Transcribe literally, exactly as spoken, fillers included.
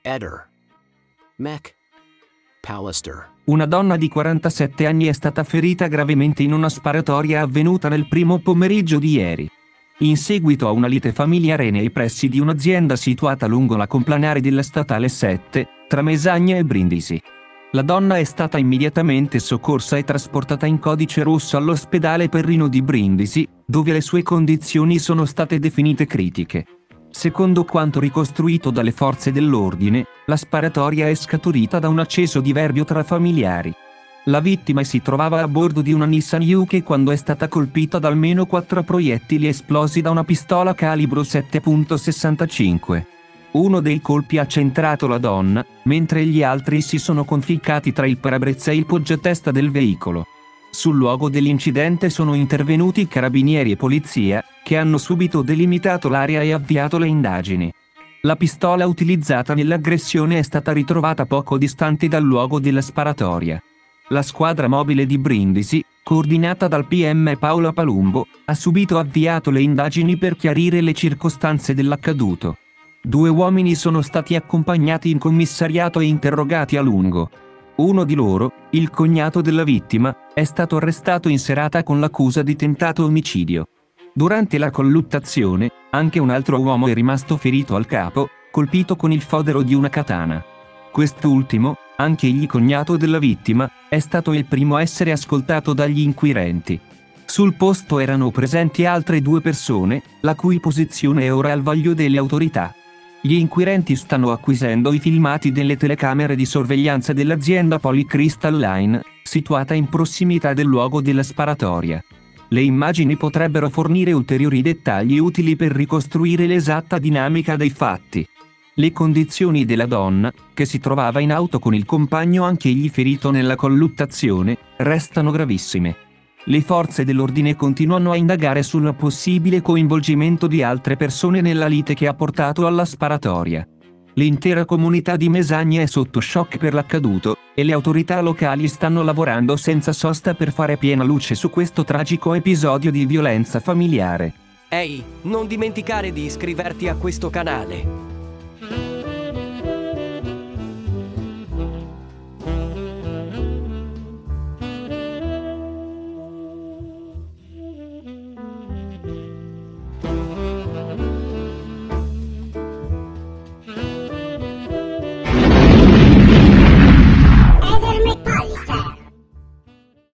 Eder McAllister. Una donna di quarantasette anni è stata ferita gravemente in una sparatoria avvenuta nel primo pomeriggio di ieri, in seguito a una lite familiare nei pressi di un'azienda situata lungo la complanare della statale sette, tra Mesagna e Brindisi. La donna è stata immediatamente soccorsa e trasportata in codice rosso all'ospedale Perrino di Brindisi, dove le sue condizioni sono state definite critiche. Secondo quanto ricostruito dalle forze dell'ordine, la sparatoria è scaturita da un acceso diverbio tra familiari. La vittima si trovava a bordo di una Nissan Juke quando è stata colpita da almeno quattro proiettili esplosi da una pistola calibro sette virgola sessantacinque. Uno dei colpi ha centrato la donna, mentre gli altri si sono conficcati tra il parabrezza e il poggiatesta del veicolo. Sul luogo dell'incidente sono intervenuti carabinieri e polizia, che hanno subito delimitato l'area e avviato le indagini. La pistola utilizzata nell'aggressione è stata ritrovata poco distante dal luogo della sparatoria. La squadra mobile di Brindisi, coordinata dal P M Paolo Palumbo, ha subito avviato le indagini per chiarire le circostanze dell'accaduto. Due uomini sono stati accompagnati in commissariato e interrogati a lungo. Uno di loro, il cognato della vittima, è stato arrestato in serata con l'accusa di tentato omicidio. Durante la colluttazione, anche un altro uomo è rimasto ferito al capo, colpito con il fodero di una katana. Quest'ultimo, anche egli cognato della vittima, è stato il primo a essere ascoltato dagli inquirenti. Sul posto erano presenti altre due persone, la cui posizione è ora al vaglio delle autorità. Gli inquirenti stanno acquisendo i filmati delle telecamere di sorveglianza dell'azienda Polycrystal Line, situata in prossimità del luogo della sparatoria. Le immagini potrebbero fornire ulteriori dettagli utili per ricostruire l'esatta dinamica dei fatti. Le condizioni della donna, che si trovava in auto con il compagno anch'egli ferito nella colluttazione, restano gravissime. Le forze dell'ordine continuano a indagare sul possibile coinvolgimento di altre persone nella lite che ha portato alla sparatoria. L'intera comunità di Mesagna è sotto shock per l'accaduto, e le autorità locali stanno lavorando senza sosta per fare piena luce su questo tragico episodio di violenza familiare. Ehi, non dimenticare di iscriverti a questo canale.